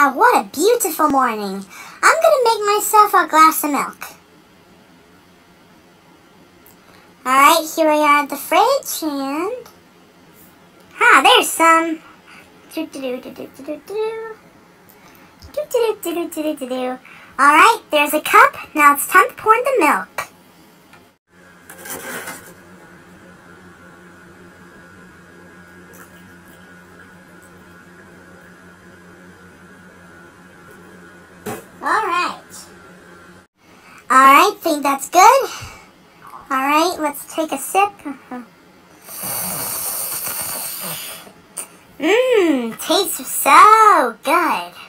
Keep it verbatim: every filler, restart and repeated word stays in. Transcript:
Wow, what a beautiful morning. I'm gonna make myself a glass of milk. Alright, here we are at the fridge, and... Ah, there's some. Alright, there's a cup. Now it's time to pour in the milk. Alright. Alright, think that's good. Alright, let's take a sip. Mmm, tastes so good.